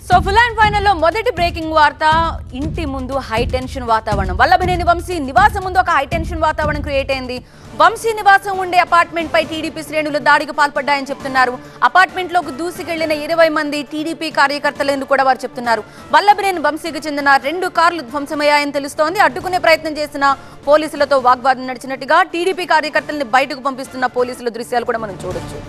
So full and final లో మొదటి breaking వార్త ఇంటి ముందు హై టెన్షన్ వాతావరణం. వల్లభనేని వంశీ నివాసం ముందు ఒక హై టెన్షన్ వాతావరణం క్రియేట్ అయింది. వంశీ నివాసం ఉండే అపార్ట్మెంట్ పై టీడీపీ శ్రేణులు దాడికి పాల్పడ్డాయని చెప్తున్నారు. అపార్ట్మెంట్ లోకి దూసుకెళ్లిన 20 మంది టీడీపీ కార్యకర్తలు కూడా వారు చెప్తున్నారు. వల్లభనేని వంశీకి చెందిన 2 కార్లు ధ్వంసమయ్యాయని తెలుస్తోంది. అడ్డుకునే ప్రయత్నం చేసిన పోలీసులతో వాగ్వాదం నడిచినట్టుగా టీడీపీ కార్యకర్తల్ని బయటకు పంపిస్తున్న పోలీసుల దృశ్యాలు కూడా మనం చూడొచ్చు.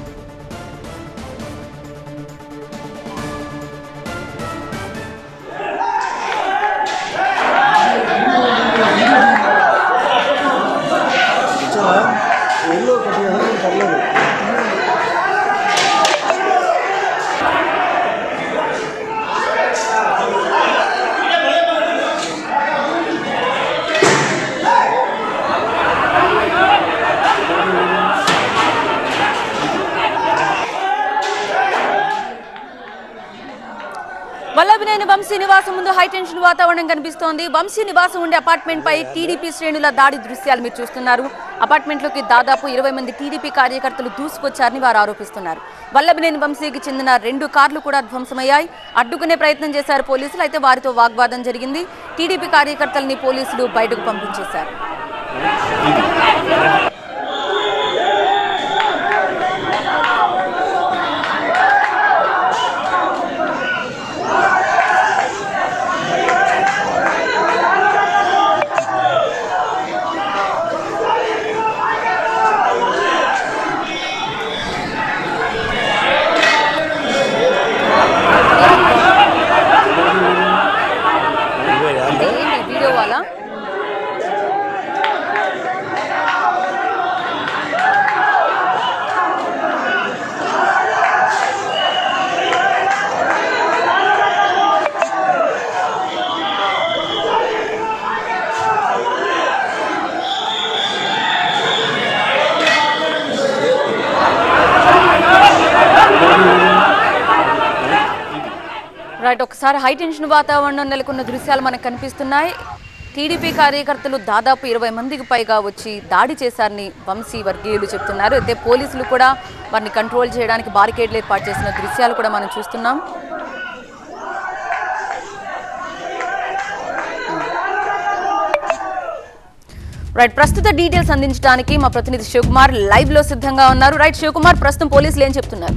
వల్లభనేని వంశీ నివాసం ముందు హై టెన్షన్ వాతావరణం కనిపిస్తోంది. వంశీ నివాసం ఉండే అపార్ట్మెంట్ పై టీడీపీ శ్రేణుల దాడి దృశ్యాలు మీరు చూస్తున్నారు. అపార్ట్మెంట్ లోకి దాదాపు 20 మంది టీడీపీ కార్యకర్తలు దూసుకొచ్చారని వారు ఆరోపిస్తున్నారు. వల్లభనేని వంశీకి చెందిన 2 కార్లు కూడా ధ్వంసమయ్యాయి. అడ్డుకునే ప్రయత్నం చేశారు పోలీసులు. అయితే వారితో వాగ్వాదం జరిగింది. టీడీపీ కార్యకర్తల్ని పోలీసులు బయటకు పంపించేశారు. వీడియో వాలా రైట్. ఒకసారి హై టెన్షన్ వాతావరణం నెలకొన్న దృశ్యాలు మనకు కనిపిస్తున్నాయి. టీడీపీ కార్యకర్తలు దాదాపు 20 మందికి పైగా వచ్చి దాడి చేశారని వంశీ వర్గీయులు చెప్తున్నారు. అయితే పోలీసులు కూడా వారిని కంట్రోల్ చేయడానికి బారికేడ్లు ఏర్పాటు చేసిన దృశ్యాలు కూడా మనం చూస్తున్నాం. రైట్, ప్రస్తుత డీటెయిల్స్ అందించడానికి మా ప్రతినిధి శివకుమార్ లైవ్ లో సిద్ధంగా ఉన్నారు. రైట్ శివకుమార్, ప్రస్తుతం పోలీసులు ఏం చెప్తున్నారు?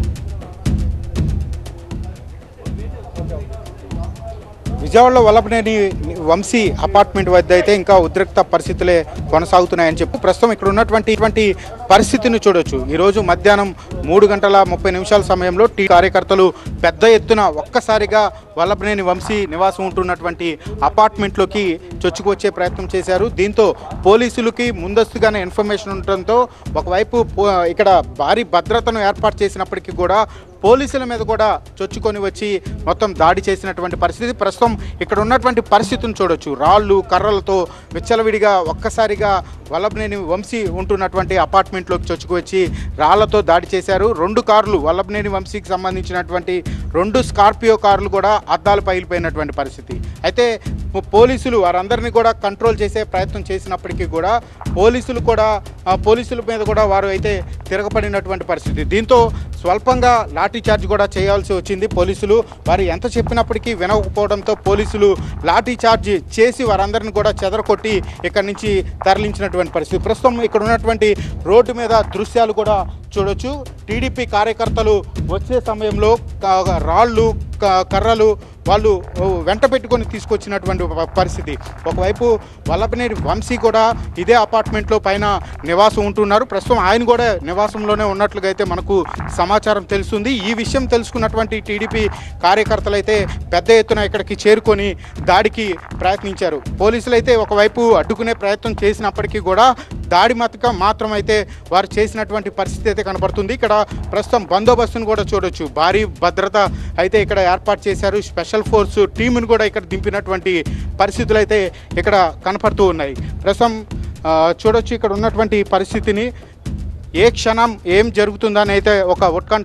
విజయవాడలో వల్లభనేని వంశీ అపార్ట్మెంట్ వద్ద అయితే ఇంకా ఉద్రిక్త పరిస్థితులే కొనసాగుతున్నాయని చెప్పి ప్రస్తుతం ఇక్కడ ఉన్నటువంటి పరిస్థితిని చూడొచ్చు. ఈరోజు మధ్యాహ్నం 3:30 సమయంలో టీ కార్యకర్తలు పెద్ద ఎత్తున ఒక్కసారిగా వల్లభనేని వంశీ నివాసం ఉంటున్నటువంటి అపార్ట్మెంట్లోకి చొచ్చుకొచ్చే ప్రయత్నం చేశారు. దీంతో పోలీసులకి ముందస్తుగానే ఇన్ఫర్మేషన్ ఉండటంతో ఒకవైపు ఇక్కడ భారీ భద్రతను ఏర్పాటు చేసినప్పటికీ కూడా పోలీసుల మీద కూడా చొచ్చుకొని వచ్చి మొత్తం దాడి చేసినటువంటి పరిస్థితి. ప్రస్తుతం ఇక్కడ ఉన్నటువంటి పరిస్థితిని చూడొచ్చు. రాళ్ళు కర్రలతో విచ్చలవిడిగా ఒక్కసారిగా వల్లభనేని వంశీ ఉంటున్నటువంటి అపార్ట్మెంట్లోకి చొచ్చుకొచ్చి రాళ్లతో దాడి చేశారు. 2 కార్లు వల్లభనేని వంశీకి సంబంధించినటువంటి 2 స్కార్పియో కార్లు కూడా అద్దాలు పగిలిపోయినటువంటి పరిస్థితి. అయితే పోలీసులు వారందరినీ కూడా కంట్రోల్ చేసే ప్రయత్నం చేసినప్పటికీ కూడా పోలీసుల మీద కూడా వారు అయితే తిరగబడినటువంటి పరిస్థితి. దీంతో స్వల్పంగా లాఠీ చార్జ్ కూడా చేయాల్సి వచ్చింది. పోలీసులు వారు ఎంత చెప్పినప్పటికీ వినకపోవడంతో పోలీసులు లాఠీ చార్జ్ చేసి వారందరిని కూడా చెదరకొట్టి ఇక్కడి నుంచి తరలించినటువంటి పరిస్థితి. ప్రస్తుతం ఇక్కడ ఉన్నటువంటి రోడ్డు మీద దృశ్యాలు కూడా చూడొచ్చు. టీడీపీ కార్యకర్తలు వచ్చే సమయంలో రాళ్ళు కర్రలు వాళ్ళు వెంట పెట్టుకొని తీసుకొచ్చినటువంటి పరిస్థితి. ఒకవైపు వల్లభనేని వంశీ కూడా ఇదే అపార్ట్మెంట్లో పైన నివాసం ఉంటున్నారు. ప్రస్తుతం ఆయన కూడా నివాసంలోనే ఉన్నట్లుగా అయితే మనకు సమాచారం తెలుస్తుంది. ఈ విషయం తెలుసుకున్నటువంటి టీడీపీ కార్యకర్తలు అయితే పెద్ద ఎత్తున ఇక్కడికి చేరుకొని దాడికి ప్రయత్నించారు. పోలీసులు అయితే ఒకవైపు అడ్డుకునే ప్రయత్నం చేసినప్పటికీ కూడా దాడి మాత్రం అయితే వారు చేసినటువంటి పరిస్థితి అయితే కనపడుతుంది. ఇక్కడ ప్రస్తుతం బందోబస్తును కూడా చూడొచ్చు. భారీ భద్రత అయితే ఇక్కడ ఏర్పాటు చేశారు. స్పెషల్ ఫోర్స్ టీమును కూడా ఇక్కడ దింపినటువంటి పరిస్థితులు అయితే ఇక్కడ కనపడుతూ ఉన్నాయి. ప్రస్తుతం చూడొచ్చు ఇక్కడ ఉన్నటువంటి పరిస్థితిని. ఏ క్షణం ఏం జరుగుతుందని అయితే ఒక ఉత్కంఠ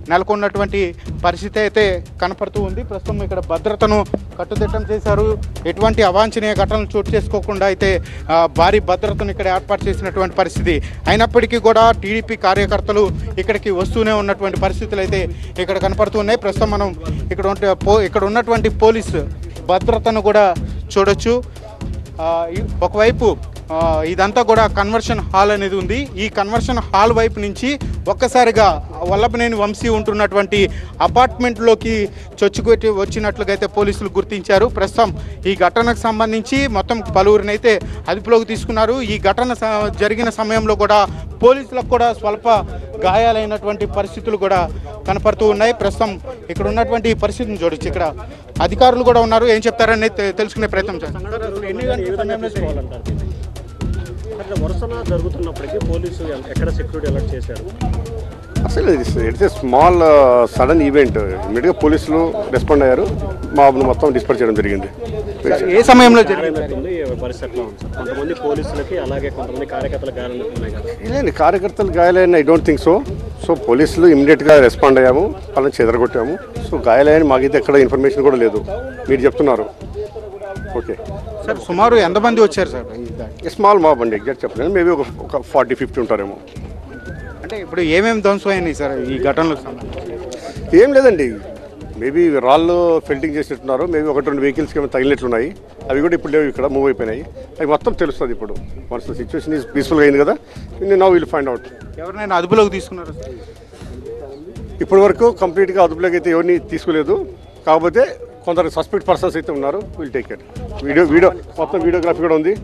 నెలకొన్నటువంటి పరిస్థితి అయితే కనపడుతూ ఉంది. ప్రస్తుతం ఇక్కడ భద్రతను కట్టుదిట్టం చేశారు. ఎటువంటి అవాంఛనీయ ఘటనలు చోటు చేసుకోకుండా అయితే భారీ భద్రతను ఇక్కడ ఏర్పాటు చేసినటువంటి పరిస్థితి. అయినప్పటికీ కూడా టీడీపీ కార్యకర్తలు ఇక్కడికి వస్తూనే ఉన్నటువంటి పరిస్థితులు అయితే ఇక్కడ కనపడుతున్నాయి. ప్రస్తుతం మనం ఇక్కడ ఉన్నటువంటి పోలీసు భద్రతను కూడా చూడొచ్చు. ఒకవైపు ఇదంతా కూడా కన్వర్షన్ హాల్ అనేది ఉంది. ఈ కన్వర్షన్ హాల్ వైపు నుంచి ఒక్కసారిగా వల్లభనేని వంశీ ఉంటున్నటువంటి అపార్ట్మెంట్లోకి చొచ్చుకొట్టి వచ్చినట్లుగా అయితే పోలీసులు గుర్తించారు. ప్రస్తుతం ఈ ఘటనకు సంబంధించి మొత్తం పలువురిని అయితే అదుపులోకి తీసుకున్నారు. ఈ ఘటన జరిగిన సమయంలో కూడా పోలీసులకు కూడా స్వల్ప గాయాలైనటువంటి పరిస్థితులు కూడా కనపడుతూ ఉన్నాయి. ప్రస్తుతం ఇక్కడ ఉన్నటువంటి పరిస్థితిని చూడొచ్చు. ఇక్కడ అధికారులు కూడా ఉన్నారు. ఏం చెప్తారని తెలుసుకునే ప్రయత్నం చేస్తారు. వరుసన జరుగుతున్నప్పటికీ పోలీసు ఎక్కడ సెక్యూరిటీ అలర్ట్ చేశారు? అసలు it's a small sudden event. ఇమీడియట్గా పోలీసులు రెస్పాండ్ అయ్యారు. మాబ్ను మొత్తం డిస్పర్స్ చేయడం జరిగింది. ఏ సమయంలో పరిస్థితుల్లో కొంతమంది పోలీసులకి అలాగే కొంతమంది కార్యకర్తల గాయాలు ఉన్నాయి కదా? లేదండి, కార్యకర్తలు గాయాలని I don't think so. So పోలీసులు ఇమీడియట్గా రెస్పాండ్ అయ్యాము, వాళ్ళని చెదరగొట్టాము. సో గాయాలని మాకైతే ఎక్కడ ఇన్ఫర్మేషన్ కూడా లేదు. మీరు చెప్తున్నారు. ఓకే సార్, సుమారు ఎంతమంది వచ్చారు సార్? స్మాల్ మాబ్ అండి, ఎగ్జాక్ట్ చెప్పలేదు. మేబీ ఒక 40-50 ఉంటారేమో. అంటే ఇప్పుడు ఏమేమి ధ్వంసం అయినాయి సార్ ఈ ఘటనలకు? ఏం లేదండి, మేబీ రాళ్ళు ఫిల్టింగ్ చేసినట్టున్నారు. మేబీ 1-2 వెహికల్స్కి ఏమైనా తగిలినట్లున్నాయి. అవి కూడా ఇప్పుడు లేవు, ఇక్కడ మూవ్ అయిపోయినాయి. అవి మొత్తం తెలుస్తుంది ఇప్పుడు. వన్స్ ద సిచ్యువేషన్ ఈజ్ పీస్ఫుల్గా అయింది కదా, నౌ విల్ ఫైండ్ అవుట్. ఎవరినైనా అదుపులోకి తీసుకున్నారు? ఇప్పటి వరకు కంప్లీట్గా అదుపులోకి అయితే ఎవరిని తీసుకోలేదు. కాకపోతే కొందరు సస్పెక్ట్ పర్సన్స్ అయితే ఉన్నారు. Will take it. వీడియో మొత్తం వీడియోగ్రఫీ కూడా ఉంది.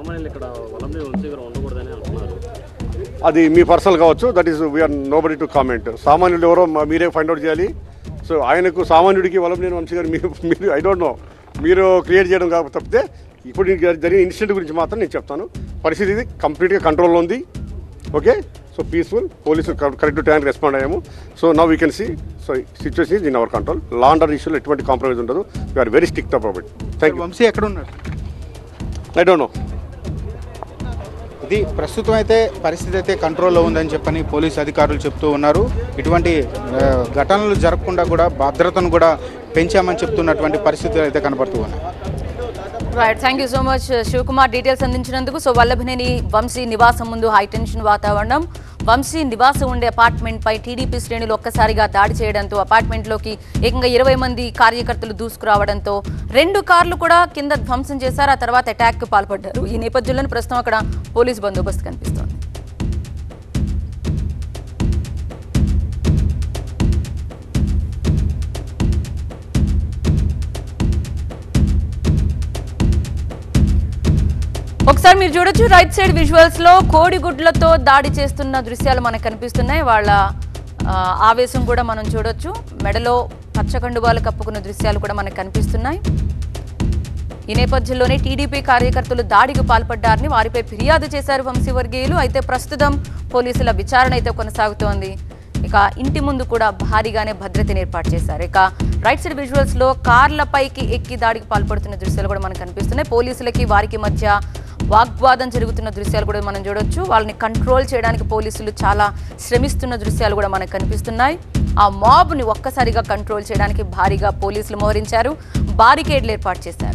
అది మీ పర్సనల్ కావచ్చు. That is we're nobody to comment. సామాన్యుడు ఎవరో మీరే ఫైండ్ అవుట్ చేయాలి. సో ఆయనకు సామాన్యుడికి వల్లభనేని వంశీ గారు మీరు ఐ డోంట్ నో, మీరు క్రియేట్ చేయడం కాకపోతే తప్పితే ఇప్పుడు జరిగిన ఇన్సిడెంట్ గురించి మాత్రం నేను చెప్తాను. పరిస్థితి ఇది కంప్లీట్గా కంట్రోల్లో ఉంది. Okay, so peaceful. పోలీసులు కరెక్ట్ టైంకి రెస్పాండ్ అయ్యాము. So now we can see. So situation is in our control. Law and order ఇష్యూలో ఎటువంటి కాంప్రమైజ్ ఉండదు. We're very strict about it. Thank you. Vamsi ఎక్కడ ఉన్నారు? I don't know. ఇది ప్రస్తుతం అయితే పరిస్థితి అయితే కంట్రోల్లో ఉందని చెప్పని పోలీసు అధికారులు చెప్తూ ఉన్నారు. ఇటువంటి ఘటనలు జరగకుండా కూడా భద్రతను కూడా పెంచామని చెప్తున్నటువంటి పరిస్థితులు అయితే కనబడుతూ ఉన్నాయి. Right, thank you so much Shivakumar details అందించినందుకు. సో వల్లభనేని వంశీ నివాసం ముందు హైటెన్షన్ వాతావరణం. వంశీ నివాసం ఉండే అపార్ట్మెంట్ పై టీడీపీ శ్రేణులు ఒక్కసారిగా దాడి చేయడంతో అపార్ట్మెంట్లోకి ఏకంగా 20 మంది కార్యకర్తలు దూసుకురావడంతో 2 కార్లు కూడా కింద ధ్వంసం చేశారు. ఆ తర్వాత అటాక్కు పాల్పడ్డారు. ఈ నేపథ్యంలో ప్రస్తుతం అక్కడ పోలీస్ బందోబస్తు కనిపిస్తోంది. ఒకసారి మీరు చూడొచ్చు, రైట్ సైడ్ విజువల్స్ లో కోడిగుడ్లతో దాడి చేస్తున్న దృశ్యాలు మనకు కనిపిస్తున్నాయి. వాళ్ళ ఆవేశం కూడా మనం చూడొచ్చు. మెడలో పచ్చకండువాలు కప్పుకున్న దృశ్యాలు కూడా మనకు కనిపిస్తున్నాయి. ఈ నేపథ్యంలోనే టీడీపీ కార్యకర్తలు దాడికి పాల్పడ్డారని వారిపై ఫిర్యాదు చేశారు వంశీవర్గీయులు. అయితే ప్రస్తుతం పోలీసుల విచారణ అయితే కొనసాగుతోంది. ఇక ఇంటి ముందు కూడా భారీగానే భద్రతను ఏర్పాటు చేశారు. ఇక రైట్ సైడ్ విజువల్స్ లో కార్లపైకి ఎక్కి దాడికి పాల్పడుతున్న దృశ్యాలు కూడా మనకు కనిపిస్తున్నాయి. పోలీసులకి వారికి మధ్య వాగ్వాదం జరుగుతున్న దృశ్యాలు కూడా మనం చూడొచ్చు. వాళ్ళని కంట్రోల్ చేయడానికి పోలీసులు చాలా శ్రమిస్తున్న దృశ్యాలు కూడా మనకు కనిపిస్తున్నాయి. ఆ మాబ్ని ఒక్కసారిగా కంట్రోల్ చేయడానికి భారీగా పోలీసులు మోహరించారు, బారికేడ్లు ఏర్పాటు చేశారు.